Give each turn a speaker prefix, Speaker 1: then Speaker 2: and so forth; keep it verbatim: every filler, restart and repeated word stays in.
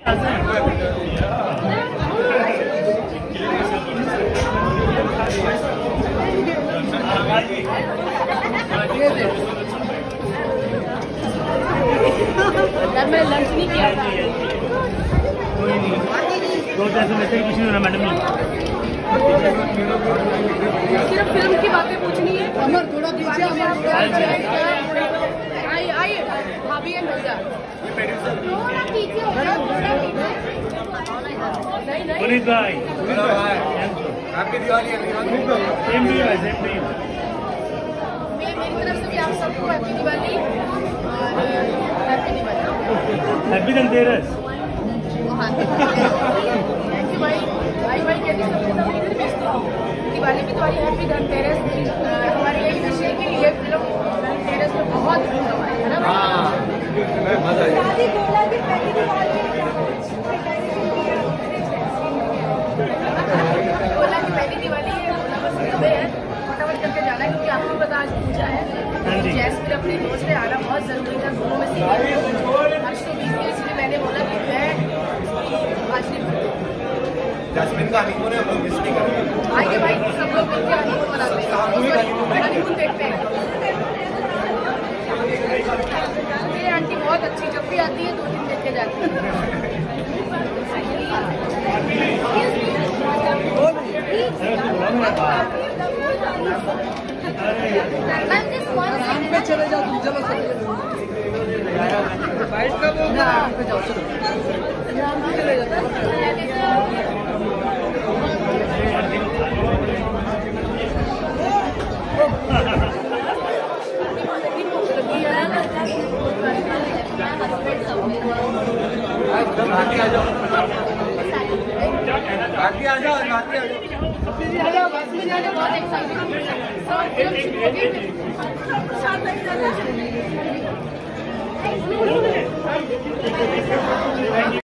Speaker 1: मैं लंच नहीं किया था।
Speaker 2: कोई नहीं, दो जैसे में से किसी ने मैडम नहीं।
Speaker 1: सिर्फ फिल्म की बातें पूछनी है। अमर थोड़ा पीछे, आइए आइए भाभी एंड भैया थोड़ा पीछे हो जाओ, थोड़ा पीछे।
Speaker 2: पुनीत भाई,
Speaker 3: happy Diwali.
Speaker 2: Same to you, same to you.
Speaker 1: मेरी तरफ से भी आप सबको हैप्पी दिवाली और happy Diwali,
Speaker 2: happy Dhanteras.
Speaker 1: Thank you भाई। भाई भाई कहते हैं दिवाली की तुम्हारी हैप्पी धनतेरस। हमारी यही विषय है कि ये फिल्म धनतेरस में बहुत है ना भाई?
Speaker 3: मजा आया।
Speaker 1: गोला की पहली दिवाली है, गोला बस कबे है, फटाफट करके जाना है क्योंकि आपको पता आज पूजा है। जैस्मिन अपनी दोस्त है, आना बहुत जरूरी था। दोनों में से हर्ष तो बीच में, इसलिए मैंने बोला कि मैं आज नहीं भूलूं।
Speaker 3: जैस्मिन का हनीमून है, मिस नहीं करेंगे।
Speaker 1: आइए भाई, सब लोग मिलकर हनीमून मनाते हैं, हनीमून देखते हैं। मेरी आंटी बहुत अच्छी, जब भी आती है दो दिन देख के जाती है।
Speaker 4: चले जाओ तुम, चलो चले जाओ। चले जाओ।
Speaker 3: राती आ जाओ, राती आ जाओ, राती आ जाओ।
Speaker 1: बहुत एक्साइटेड।